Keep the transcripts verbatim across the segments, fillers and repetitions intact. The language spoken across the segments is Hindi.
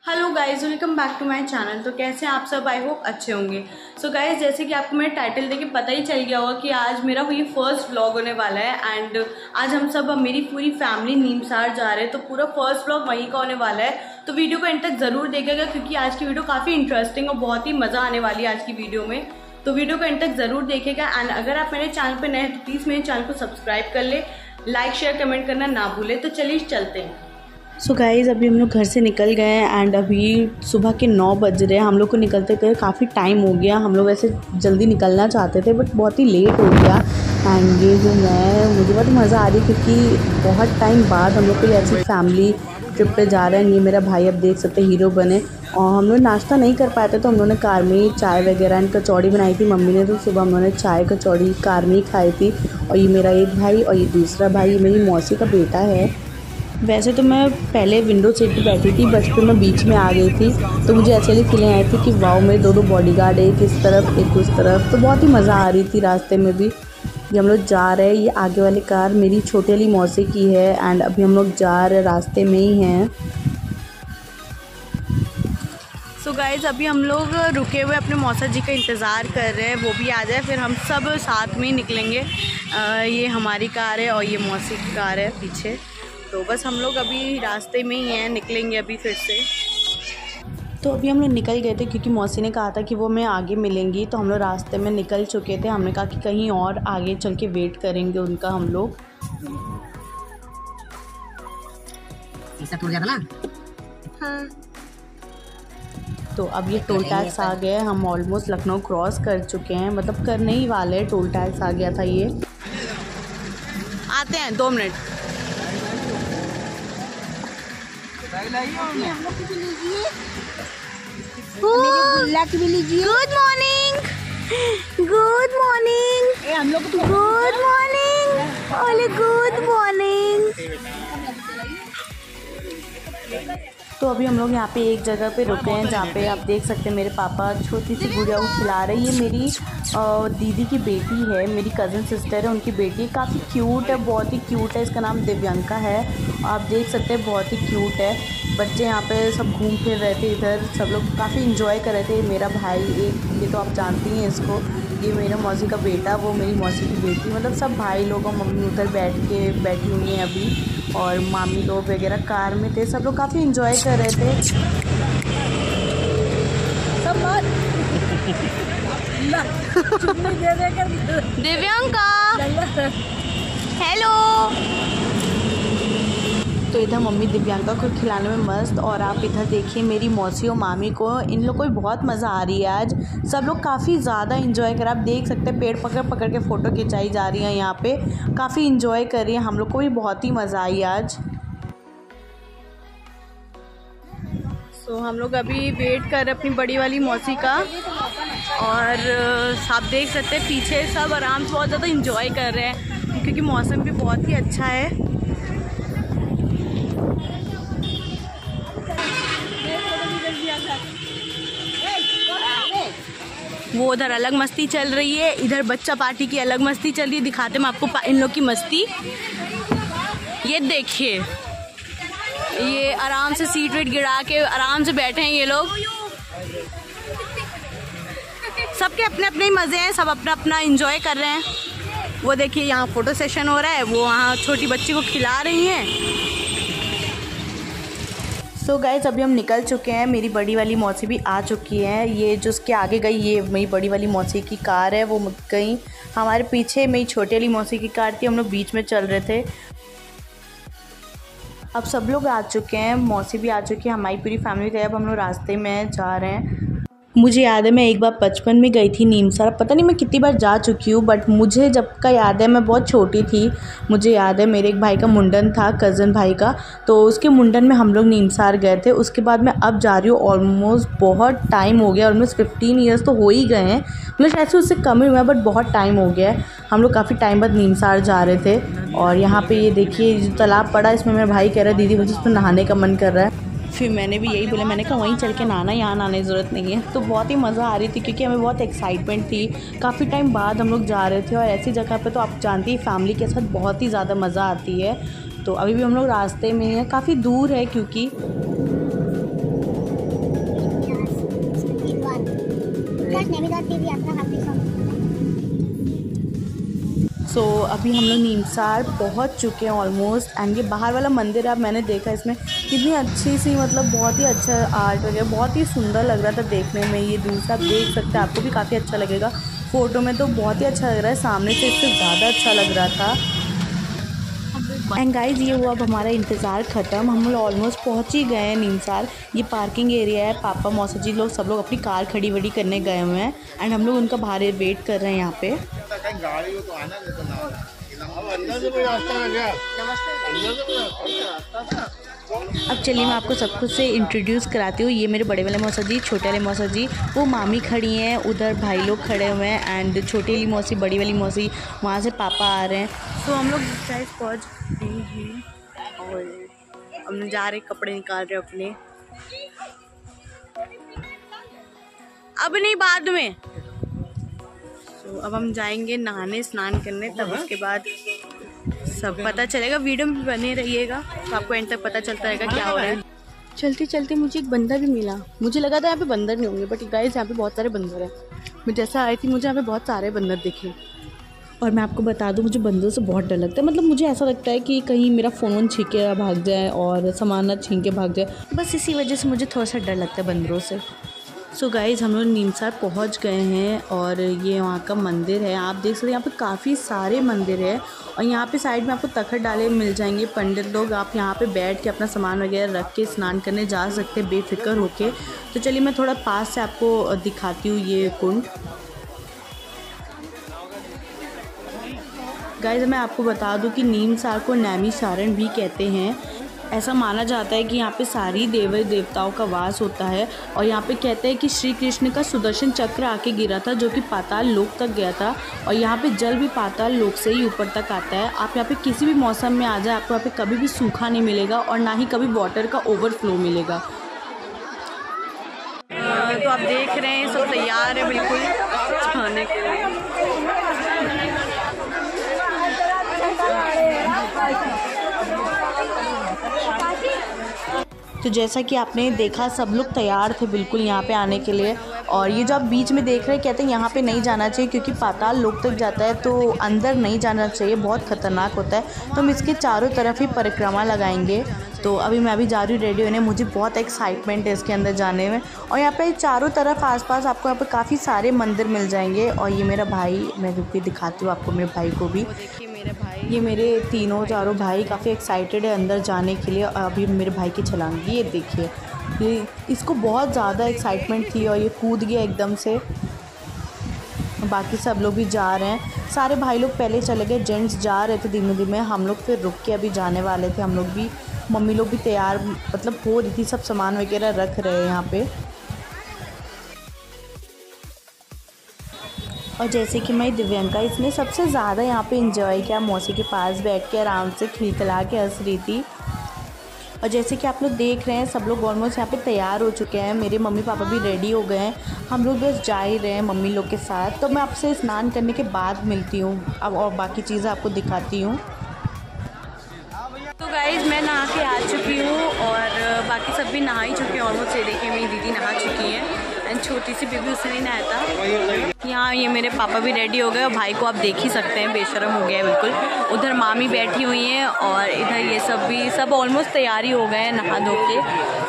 Hello guys, welcome back to my channel. तो कैसे हैं आप सब? आई होप अच्छे होंगे। सो so गाइज, जैसे कि आपको मेरा टाइटल देख के पता ही चल गया होगा कि आज मेरा ये फर्स्ट व्लॉग होने वाला है। एंड आज हम सब मेरी पूरी फैमिली नीमसार जा रहे हैं, तो पूरा फर्स्ट व्लॉग वहीं का होने वाला है। तो वीडियो को एंड तक ज़रूर देखेगा क्योंकि आज की वीडियो काफ़ी इंटरेस्टिंग और बहुत ही मज़ा आने वाली है आज की वीडियो में। तो वीडियो को एंड तक ज़रूर देखेगा। एंड अगर आप मेरे चैनल पर नए हैं तो प्लीज़ मेरे चैनल को सब्सक्राइब कर ले, लाइक शेयर कमेंट करना ना भूले। तो चलिए चलते हैं। सो so गाइज़, अभी हम लोग घर से निकल गए हैं एंड अभी सुबह के नौ बज रहे हैं। हम लोग को निकलते हुए काफ़ी टाइम हो गया। हम लोग वैसे जल्दी निकलना चाहते थे बट बहुत ही लेट हो गया। एंड ये जो मैं मुझे बहुत मज़ा आ रही है क्योंकि बहुत टाइम बाद हम लोग कोई ऐसी फैमिली ट्रिप पे जा रहे हैं। ये मेरा भाई, अब देख सकते हीरो बने। और हम लोग नाश्ता नहीं कर पाए थे तो हम लोगों ने कार में ही चाय वगैरह एंड कचौड़ी बनाई थी मम्मी ने। तो सुबह हम लोगों ने चाय कचौड़ी कार में ही खाई थी। और ये मेरा एक भाई और ये दूसरा भाई, ये मेरी मौसी का बेटा है। वैसे तो मैं पहले विंडो सीट पे बैठी थी बट फिर मैं बीच में आ गई थी, तो मुझे ऐसी फीलिंग आई थी कि वाओ, मेरे दो दो बॉडीगार्ड, एक इस तरफ एक उस तरफ। तो बहुत ही मज़ा आ रही थी रास्ते में भी। ये हम लोग जा रहे हैं, ये आगे वाली कार मेरी छोटी वाली मौसी की है। एंड अभी हम लोग जा रहे रास्ते में ही हैं। सो गाइज़, अभी हम लोग रुके हुए अपने मौसा जी का इंतज़ार कर रहे हैं, वो भी आ जाए फिर हम सब साथ में ही निकलेंगे। आ, ये हमारी कार है और ये मौसी की कार है पीछे। तो बस हम लोग अभी रास्ते में ही हैं, निकलेंगे अभी फिर से। तो अभी हम लोग निकल गए थे क्योंकि मौसी ने कहा था कि वो मैं आगे मिलेंगी, तो हम लोग रास्ते में निकल चुके थे। हमने कहा कि कहीं और आगे चल के वेट करेंगे उनका हम लोग। हाँ। तो अब ये टोल टैक्स आ गया, हम ऑलमोस्ट लखनऊ क्रॉस कर चुके हैं, मतलब करने ही वाले। टोल टैक्स आ गया था, ये आते हैं दो minute. Good morning, good morning, हम लोग गुड मॉर्निंग, ओले गुड मॉर्निंग। तो अभी हम लोग यहाँ पे एक जगह पे रुके हैं जहाँ पे आप देख सकते हैं मेरे पापा छोटी सी गुड़िया को खिला रहे हैं। ये मेरी दीदी की बेटी है, मेरी कज़न सिस्टर है, उनकी बेटी काफ़ी क्यूट है, बहुत ही क्यूट है। इसका नाम दिव्यांका है। आप देख सकते हैं बहुत ही क्यूट है। बच्चे यहाँ पे सब घूम फिर रहे थे इधर, सब लोग काफ़ी इन्जॉय कर रहे थे। मेरा भाई एक, ये तो आप जानती हैं इसको, ये मेरा मौसी का बेटा, वो मेरी मौसी की बेटी, मतलब सब भाई लोग और मम्मी उधर बैठ के बैठी हुई हैं अभी। और मामी लोग वगैरह कार में थे, सब लोग काफ़ी इन्जॉय कर रहे थे। सब दिव्यांका, हेलो। तो इधर मम्मी दिव्यांका को खिलाने में मस्त। और आप इधर देखिए मेरी मौसी और मामी को, इन लोग को भी बहुत मज़ा आ रही है आज। सब लोग काफ़ी ज़्यादा इंजॉय कर, आप देख सकते हैं पेड़ पकड़ पकड़ के फ़ोटो खिंचाई जा रही है यहाँ पे, काफ़ी इंजॉय कर रही है। हम लोग को भी बहुत ही मज़ा आई आज। सो so, हम लोग अभी वेट कर रहे अपनी बड़ी वाली मौसी का। और आप देख सकते हैं पीछे सब आराम से बहुत ज़्यादा इंजॉय कर रहे हैं क्योंकि मौसम भी बहुत ही अच्छा है। वो उधर अलग मस्ती चल रही है, इधर बच्चा पार्टी की अलग मस्ती चल रही है। दिखाते मैं आपको इन लोग की मस्ती। ये देखिए, ये आराम से सीट वेट गिरा के आराम से बैठे हैं ये लोग। सबके अपने अपने मज़े हैं, सब अपना अपना एंजॉय कर रहे हैं। वो देखिए यहाँ फ़ोटो सेशन हो रहा है, वो वहाँ छोटी बच्ची को खिला रही हैं। सो so गाइज, अभी हम निकल चुके हैं, मेरी बड़ी वाली मौसी भी आ चुकी है। ये जो उसके आगे गई, ये मेरी बड़ी वाली मौसी की कार है, वो गई। हमारे पीछे मेरी छोटी वाली मौसी की कार थी, हम लोग बीच में चल रहे थे। अब सब लोग आ चुके हैं, मौसी भी आ चुकी है, हमारी पूरी फैमिली थे। अब हम लोग रास्ते में जा रहे हैं। मुझे याद है मैं एक बार बचपन में गई थी नीमसार, पता नहीं मैं कितनी बार जा चुकी हूँ बट मुझे जब का याद है मैं बहुत छोटी थी। मुझे याद है मेरे एक भाई का मुंडन था, कज़न भाई का, तो उसके मुंडन में हम लोग नीमसार गए थे। उसके बाद मैं अब जा रही हूँ, ऑलमोस्ट बहुत टाइम हो गया, ऑलमोस्ट फिफ्टीन ईयर्स तो हो ही गए हैं, मतलब ऐसे उससे कम ही हुआ बट बहुत टाइम हो गया है। हम लोग काफ़ी टाइम बाद नीमसार जा रहे थे। और यहाँ पर ये देखिए जो तालाब पड़ा, इसमें मेरा भाई कह रहा है दीदी मुझे इस पर नहाने का मन कर रहा है। फिर मैंने भी यही बोला, मैंने कहा वहीं चल के नहाना, यहाँ नहाने की ज़रूरत नहीं है। तो बहुत ही मज़ा आ रही थी क्योंकि हमें बहुत एक्साइटमेंट थी, काफ़ी टाइम बाद हम लोग जा रहे थे। और ऐसी जगह पे तो आप जानती हैं फैमिली के साथ बहुत ही ज़्यादा मज़ा आती है। तो अभी भी हम लोग रास्ते में हैं, काफ़ी दूर है क्योंकि वैष्णवी दत्त तीर्थ यात्रा हार्दिक स्वागत। सो so, अभी हम लोग नीमसार पहुंच चुके हैं ऑलमोस्ट। एंड ये बाहर वाला मंदिर है, अब मैंने देखा इसमें कितनी अच्छी सी मतलब बहुत ही अच्छा आर्ट वगैरह बहुत ही सुंदर लग रहा था देखने में। ये दूर से आप देख सकते हैं, आपको भी काफ़ी अच्छा लगेगा। फ़ोटो में तो बहुत ही अच्छा लग रहा है, सामने से इससे ज़्यादा अच्छा लग रहा था। एंड गाइज ये हुआ अब हमारा इंतज़ार ख़त्म, हम लोग ऑलमोस्ट पहुंच ही गए हैं नीमसार। ये पार्किंग एरिया है, पापा मौसा जी लोग सब लोग अपनी कार खड़ी वड़ी करने गए हुए हैं एंड हम लोग उनका बाहर वेट कर रहे हैं यहाँ पे। अब चलिए मैं आपको सब कुछ से इंट्रोड्यूस कराती हूँ। ये मेरे बड़े वाले मौसा जी, छोटे वाले मौसा जी, वो मामी खड़ी हैं, उधर भाई लोग खड़े हुए हैं एंड छोटी वाली मौसी, बड़ी वाली मौसी, वहाँ से पापा आ रहे हैं। तो हम लोग गाइस पहुँच गए हैं और हम लोग जा रहे कपड़े निकाल रहे अपने। अब नहीं, बाद में। तो अब हम जाएंगे नहाने स्नान करने, तब उसके बाद सब पता चलेगा। वीडियो में बने रहिएगा तो आपको एंड तक पता चलता रहेगा क्या हो रहा है। चलते चलते मुझे एक बंदर भी मिला। मुझे लगा था यहाँ पे बंदर नहीं होंगे, बट गाइस यहाँ पे बहुत सारे बंदर हैं। मैं जैसा आई थी मुझे यहाँ पे बहुत सारे बंदर दिखे। और मैं आपको बता दूँ, मुझे बंदरों से बहुत डर लगता है। मतलब मुझे ऐसा लगता है कि कहीं मेरा फ़ोन छीन के भाग जाए और सामान ना छीन के भाग जाए, बस इसी वजह से मुझे थोड़ा सा डर लगता है बंदरों से। सो so गाइज़ हम लोग नीमसार पहुंच गए हैं और ये वहाँ का मंदिर है, आप देख सकते हैं। यहाँ पे काफ़ी सारे मंदिर है और यहाँ पे साइड में आपको तखत डाले मिल जाएंगे पंडित लोग। आप यहाँ पे बैठ के अपना सामान वगैरह रख के स्नान करने जा सकते हैं बेफिक्र होके। तो चलिए मैं थोड़ा पास से आपको दिखाती हूँ ये कुंड। गाइज़ मैं आपको बता दूँ कि नीमसार को नैमिषारण भी कहते हैं। ऐसा माना जाता है कि यहाँ पे सारी देवी देवताओं का वास होता है और यहाँ पे कहते हैं कि श्री कृष्ण का सुदर्शन चक्र आके गिरा था जो कि पाताल लोक तक गया था और यहाँ पे जल भी पाताल लोक से ही ऊपर तक आता है। आप यहाँ पे किसी भी मौसम में आ जाए, आपको यहाँ पे कभी भी सूखा नहीं मिलेगा और ना ही कभी वाटर का ओवरफ्लो मिलेगा। तो आप देख रहे हैं सब तैयार है बिल्कुल खाने के लिए। तो जैसा कि आपने देखा सब लोग तैयार थे बिल्कुल यहाँ पे आने के लिए। और ये जो आप बीच में देख रहे हैं, कहते हैं यहाँ पे नहीं जाना चाहिए क्योंकि पाताल लोक तक जाता है, तो अंदर नहीं जाना चाहिए, बहुत ख़तरनाक होता है। तो हम इसके चारों तरफ ही परिक्रमा लगाएंगे। तो अभी मैं अभी जा रही हूँ रेडी होने, मुझे बहुत एक्साइटमेंट है इसके अंदर जाने में। और यहाँ पे चारों तरफ आसपास आपको यहाँ पे काफ़ी सारे मंदिर मिल जाएंगे। और ये मेरा भाई, मैं भी दिखाती हूँ आपको मेरे भाई को भी। मेरे भाई, ये मेरे तीनों चारों भाई काफ़ी एक्साइटेड है अंदर जाने के लिए। अभी मेरे भाई की छलांगी ये देखिए, ये इसको बहुत ज़्यादा एक्साइटमेंट थी और ये कूद गया एकदम से। बाकी सब लोग भी जा रहे हैं, सारे भाई लोग पहले चले गए, जेंट्स जा रहे थे धीमे धीमे, हम लोग फिर रुक के अभी जाने वाले थे। हम लोग भी, मम्मी लोग भी तैयार मतलब हो रही थी, सब सामान वगैरह रख रहे हैं यहाँ पे। और जैसे कि मैं दिव्यांका, इसने सबसे ज़्यादा यहाँ पे एंजॉय किया, मौसी के पास बैठ के आराम से खिलखिला के हंस रही थी। और जैसे कि आप लोग देख रहे हैं सब लोग ऑलमोस्ट यहाँ पे तैयार हो चुके हैं। मेरे मम्मी पापा भी रेडी हो गए हैं, हम लोग बस जा ही रहे हैं मम्मी लोग के साथ। तो मैं आपसे स्नान करने के बाद मिलती हूँ अब और बाकी चीज़ें आपको दिखाती हूँ। तो गाइज़ मैं नहा के आ चुकी हूँ और बाकी सब भी नहा ही चुके हैं ऑलमोस्ट। ये देखिए मेरी दीदी नहा चुकी है एंड छोटी सी बेबी उससे नहीं नहाया था। यहाँ ये मेरे पापा भी रेडी हो गए और भाई को आप देख ही सकते हैं बेशरम हो गया है बिल्कुल। उधर मामी बैठी हुई हैं और इधर ये सब भी सब ऑलमोस्ट तैयारी हो गए हैं नहा धो के।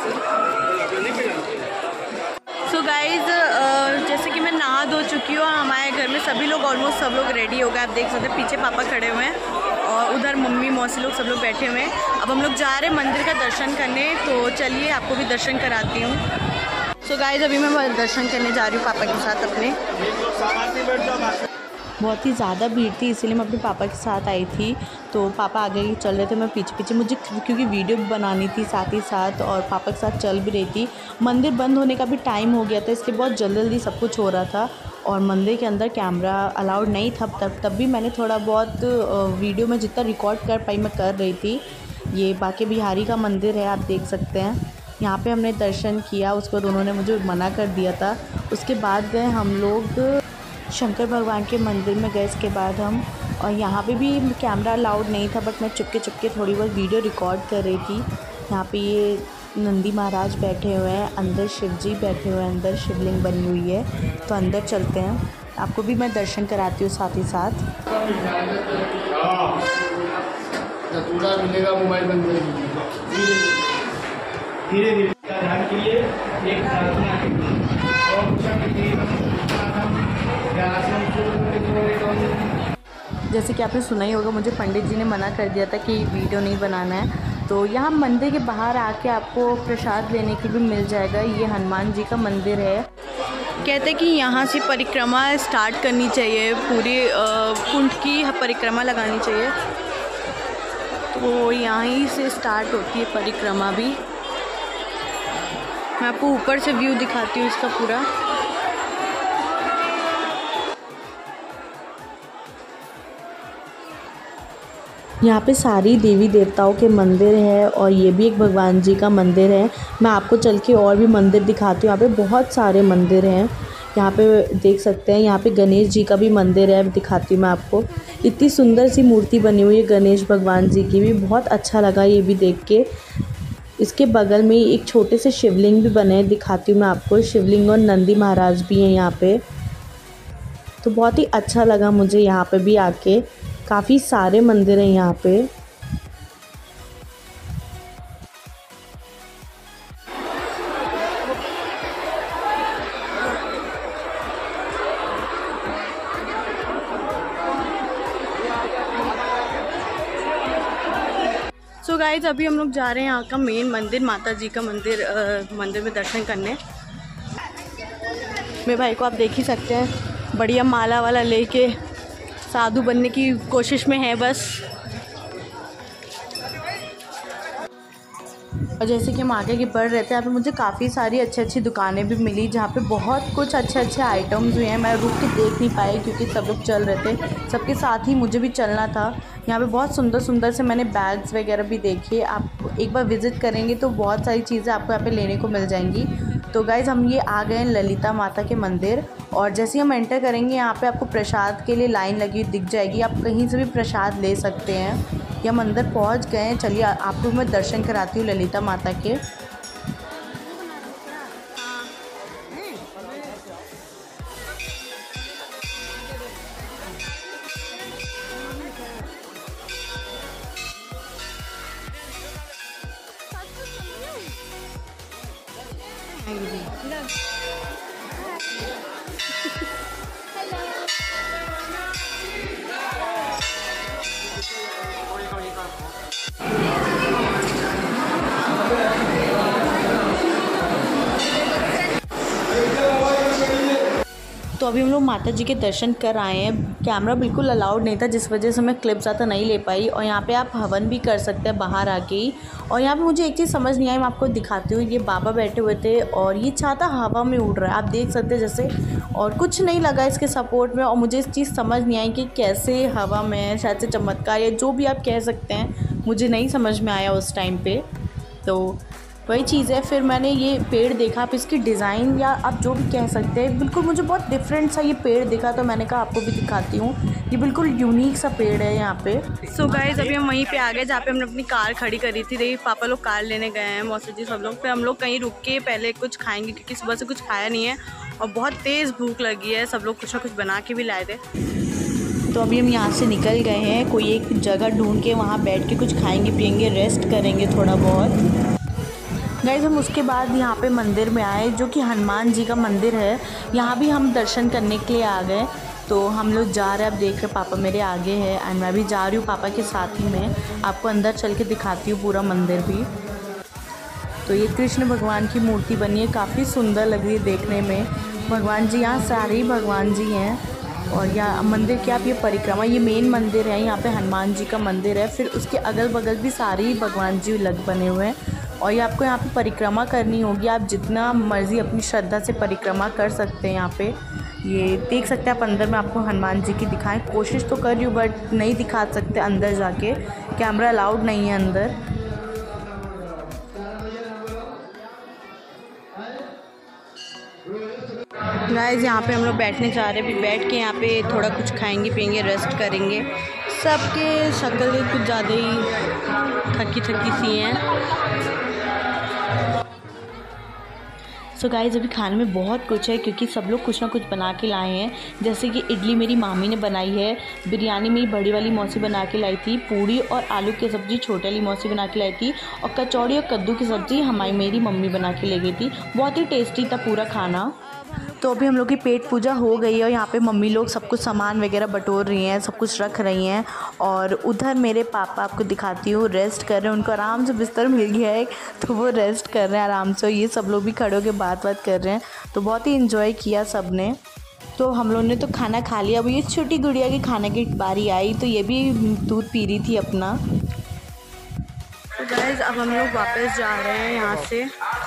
सो गाइज़ जैसे कि मैं नहा धो चुकी हूँ, हमारे घर में सभी लोग ऑलमोस्ट सब लोग रेडी हो गए। आप देख सकते हैं पीछे पापा खड़े हुए हैं और उधर मम्मी मौसी लोग सब लोग बैठे हुए हैं। अब हम लोग जा रहे हैं मंदिर का दर्शन करने, तो चलिए आपको भी दर्शन कराती हूँ। सो so गाइज़ अभी मैं दर्शन करने जा रही हूँ पापा के साथ अपने। बहुत ही ज़्यादा भीड़ थी इसीलिए मैं अपने पापा के साथ आई थी। तो पापा आगे चल रहे थे, मैं पीछे पीछे, मुझे क्योंकि वीडियो भी बनानी थी साथ ही साथ और पापा के साथ चल भी रही थी। मंदिर बंद होने का भी टाइम हो गया था, इसलिए बहुत जल्दी जल्दी सब कुछ हो रहा था और मंदिर के अंदर कैमरा अलाउड नहीं था तब तब भी मैंने थोड़ा बहुत वीडियो में जितना रिकॉर्ड कर पाई मैं कर रही थी। ये बांके बिहारी का मंदिर है, आप देख सकते हैं। यहाँ पे हमने दर्शन किया, उसके बाद उन्होंने मुझे मना कर दिया था। उसके बाद गए हम लोग शंकर भगवान के मंदिर में गए इसके बाद हम, और यहाँ पे भी कैमरा अलाउड नहीं था बट मैं चुपके चुपके थोड़ी बहुत वीडियो रिकॉर्ड कर रही थी। यहाँ पे ये नंदी महाराज बैठे हुए हैं, अंदर शिव जी बैठे हुए हैं, अंदर शिवलिंग बनी हुई है। तो अंदर चलते हैं, आपको भी मैं दर्शन कराती हूँ साथ ही साथ। पूरा मिलेगा मोबाइल बंद धीरे धीरे ध्यान के लिए एक जैसे कि आपने सुना ही होगा, मुझे पंडित जी ने मना कर दिया था कि वीडियो नहीं बनाना है। तो यहाँ मंदिर के बाहर आके आपको प्रसाद लेने के भी मिल जाएगा। ये हनुमान जी का मंदिर है। कहते हैं कि यहाँ से परिक्रमा स्टार्ट करनी चाहिए, पूरी कुंड की परिक्रमा लगानी चाहिए। तो यहीं से स्टार्ट होती है परिक्रमा भी। मैं आपको ऊपर से व्यू दिखाती हूँ इसका पूरा। यहाँ पे सारी देवी देवताओं के मंदिर है और ये भी एक भगवान जी का मंदिर है। मैं आपको चल के और भी मंदिर दिखाती हूँ। यहाँ पे बहुत सारे मंदिर हैं, यहाँ पे देख सकते हैं। यहाँ पे गणेश जी का भी मंदिर है, दिखाती हूँ मैं आपको। इतनी सुंदर सी मूर्ति बनी हुई है गणेश भगवान जी की भी, बहुत अच्छा लगा ये भी देख के। इसके बगल में एक छोटे से शिवलिंग भी बने हैं, दिखाती हूँ मैं आपको। शिवलिंग और नंदी महाराज भी हैं यहाँ पे। तो बहुत ही अच्छा लगा मुझे यहाँ पे भी आके। काफ़ी सारे मंदिर हैं यहाँ पे। सो so गाइज, अभी हम लोग जा रहे हैं यहाँ का मेन मंदिर, माता जी का मंदिर, आ, मंदिर में दर्शन करने। मेरे भाई को आप देख ही सकते हैं, बढ़िया माला वाला लेके साधु बनने की कोशिश में है बस। और जैसे कि हम आगे की बढ़ रहे थे, यहाँ पे मुझे काफ़ी सारी अच्छी अच्छी दुकानें भी मिली, जहाँ पे बहुत कुछ अच्छे अच्छे आइटम्स हुए हैं। मैं रुक के देख नहीं पाई क्योंकि सब लोग चल रहे थे, सबके साथ ही मुझे भी चलना था। यहाँ पे बहुत सुंदर सुंदर से मैंने बैग्स वगैरह भी देखे। आप एक बार विज़िट करेंगे तो बहुत सारी चीज़ें आपको यहाँ पे लेने को मिल जाएंगी। तो गाइज़, हम ये आ गए हैं ललिता माता के मंदिर, और जैसे ही हम एंटर करेंगे यहाँ पे आपको प्रसाद के लिए लाइन लगी हुई दिख जाएगी। आप कहीं से भी प्रसाद ले सकते हैं। ये हम अंदर पहुँच गए हैं। चलिए आपको मैं दर्शन कराती हूँ ललिता माता के। तो अभी हम लोग माता जी के दर्शन कर आए हैं। कैमरा बिल्कुल अलाउड नहीं था, जिस वजह से मैं क्लिप ज़्यादा नहीं ले पाई। और यहाँ पे आप हवन भी कर सकते हैं बाहर आके ही। और यहाँ पे मुझे एक चीज़ समझ नहीं आई, मैं आपको दिखाती हूँ। ये बाबा बैठे हुए थे और ये छाता हवा में उड़ रहा है, आप देख सकते हैं जैसे, और कुछ नहीं लगा इसके सपोर्ट में। और मुझे इस चीज़ समझ नहीं आई कि कैसे हवा में, शायद से चमत्कार या जो भी आप कह सकते हैं, मुझे नहीं समझ में आया उस टाइम पर। तो वही चीज़ है। फिर मैंने ये पेड़ देखा, आप इसकी डिज़ाइन या आप जो भी कह सकते हैं, बिल्कुल मुझे बहुत डिफरेंट सा ये पेड़ दिखा। तो मैंने कहा आपको भी दिखाती हूँ। ये बिल्कुल यूनिक सा पेड़ है यहाँ पे। सो so गाइस, अभी हम वहीं पे आ गए जहाँ पे हमने अपनी कार खड़ी करी थी। देखिए पापा लोग कार लेने गए हैं, मौसी जी सब लोग। फिर हम लोग कहीं रुक के पहले कुछ खाएँगे क्योंकि सुबह से कुछ खाया नहीं है और बहुत तेज़ भूख लगी है। सब लोग कुछ ना कुछ बना के भी लाए थे। तो अभी हम यहाँ से निकल गए हैं, कोई एक जगह ढूंढ के वहाँ बैठ के कुछ खाएंगे पियेंगे, रेस्ट करेंगे थोड़ा बहुत। गाइस, हम उसके बाद यहाँ पे मंदिर में आए जो कि हनुमान जी का मंदिर है। यहाँ भी हम दर्शन करने के लिए आ गए। तो हम लोग जा रहे हैं, अब देख रहे पापा मेरे आगे हैं एंड मैं भी जा रही हूँ पापा के साथ ही में। आपको अंदर चल के दिखाती हूँ पूरा मंदिर भी। तो ये कृष्ण भगवान की मूर्ति बनी है, काफ़ी सुंदर लग रही है देखने में। भगवान जी यहाँ सारे ही भगवान जी हैं। और यहाँ मंदिर की आप ये परिक्रमा, ये मेन मंदिर है, यहाँ पे हनुमान जी का मंदिर है। फिर उसके अगल बगल भी सारे ही भगवान जी लग बने हुए हैं। और ये आपको यहाँ पे परिक्रमा करनी होगी। आप जितना मर्ज़ी अपनी श्रद्धा से परिक्रमा कर सकते हैं। यहाँ पे ये देख सकते हैं आप। अंदर में आपको हनुमान जी की दिखाएं, कोशिश तो कर रही हूँ बट नहीं दिखा सकते अंदर जाके, कैमरा अलाउड नहीं है अंदर। गाइस, यहाँ पे हम लोग बैठने जा रहे हैं। अभी बैठ के यहाँ पे थोड़ा कुछ खाएंगे पियेंगे, रेस्ट करेंगे। सबके शक्ल कुछ ज़्यादा ही थकी थकी सी हैं। सो गाइस अभी खाने में बहुत कुछ है क्योंकि सब लोग कुछ ना कुछ बना के लाए हैं। जैसे कि इडली मेरी मामी ने बनाई है, बिरयानी मेरी बड़ी वाली मौसी बना के लाई थी, पूड़ी और आलू की सब्ज़ी छोटी वाली मौसी बना के लाई थी, और कचौड़ी और कद्दू की सब्ज़ी हमारी मेरी मम्मी बना के ले गई थी। बहुत ही टेस्टी था पूरा खाना। तो अभी हम लोग की पेट पूजा हो गई है और यहाँ पे मम्मी लोग सब कुछ सामान वगैरह बटोर रही हैं, सब कुछ रख रही हैं। और उधर मेरे पापा, आपको दिखाती हूँ, रेस्ट कर रहे हैं। उनको आराम से बिस्तर मिल गया है तो वो रेस्ट कर रहे हैं आराम से। ये सब लोग भी खड़े होकर बात बात कर रहे हैं। तो बहुत ही इन्जॉय किया सब ने। तो हम लोग ने तो खाना खा लिया। अब ये छोटी गुड़िया की खाने की बारी आई तो ये भी दूध पी रही थी अपना। तो गाइस अब हम लोग वापस जा रहे हैं यहाँ से।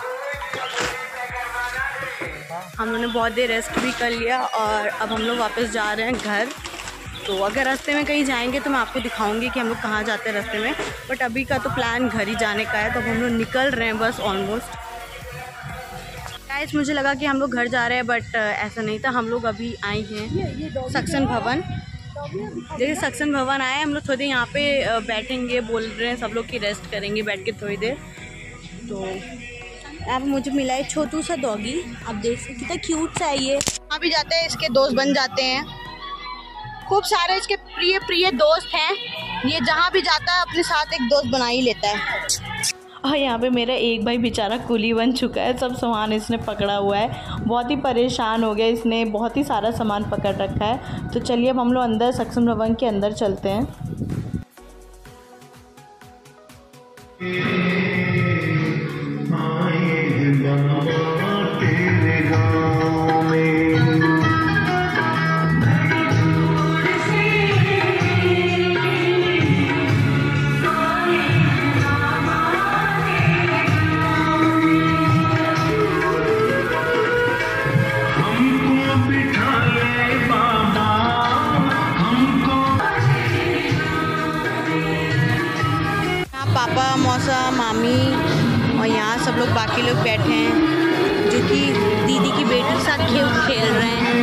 हम लोगों ने बहुत देर रेस्ट भी कर लिया और अब हम लोग वापस जा रहे हैं घर। तो अगर रास्ते में कहीं जाएंगे तो मैं आपको दिखाऊंगी कि हम लोग कहाँ जाते हैं रास्ते में, बट अभी का तो प्लान घर ही जाने का है। तो अब हम लोग निकल रहे हैं बस ऑलमोस्ट। गाइस मुझे लगा कि हम लोग घर जा रहे हैं, बट ऐसा नहीं था। हम लोग अभी आए हैं सक्सन भवन। देखिए सक्सन भवन आए हैं हम लोग। थोड़ी देर यहाँ पे बैठेंगे, बोल रहे हैं सब लोग कि रेस्ट करेंगे बैठ के थोड़ी देर। तो अब मुझे मिला है छोटू सा डॉगी, आप देख सकते कितना क्यूट सा है ये। वहाँ भी जाते हैं, इसके दोस्त बन जाते हैं। खूब सारे इसके प्रिय प्रिय दोस्त हैं। ये जहाँ भी जाता है अपने साथ एक दोस्त बना ही लेता है। और यहाँ पे मेरा एक भाई बेचारा कुली बन चुका है। सब सामान इसने पकड़ा हुआ है, बहुत ही परेशान हो गया इसने, बहुत ही सारा सामान पकड़ रखा है। तो चलिए अब हम लोग अंदर सक्सन भवन के अंदर चलते हैं। पापा, मौसा, मामी और यहाँ सब लोग बाकी लोग बैठे हैं जो कि दीदी की बेटी के साथ खेल खेल रहे हैं।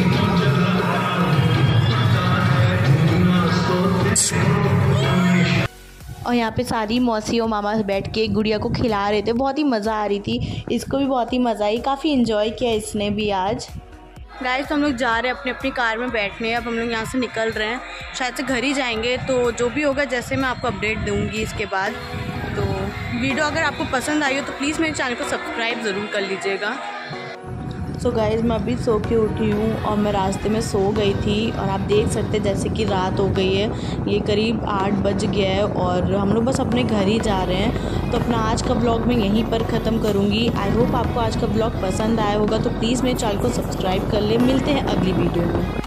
और यहाँ पे सारी मौसी और मामा बैठ के गुड़िया को खिला रहे थे। बहुत ही मज़ा आ रही थी, इसको भी बहुत ही मज़ा आई, काफ़ी इन्जॉय किया इसने भी आज। गाइस तो हम लोग जा रहे हैं अपनी अपनी कार में बैठने। अब हम लोग यहाँ से निकल रहे हैं, शायद से घर ही जाएंगे। तो जो भी होगा जैसे मैं आपको अपडेट दूँगी इसके बाद। तो वीडियो अगर आपको पसंद आई हो तो प्लीज़ मेरे चैनल को सब्सक्राइब ज़रूर कर लीजिएगा। सो गाइस मैं अभी सो के उठी हूँ और मैं रास्ते में सो गई थी और आप देख सकते हैं जैसे कि रात हो गई है। ये करीब आठ बज गया है और हम लोग बस अपने घर ही जा रहे हैं। तो अपना आज का ब्लॉग मैं यहीं पर ख़त्म करूँगी। आई होप आपको आज का ब्लॉग पसंद आया होगा। तो प्लीज़ मेरे चैनल को सब्सक्राइब कर ले। मिलते हैं अगली वीडियो में।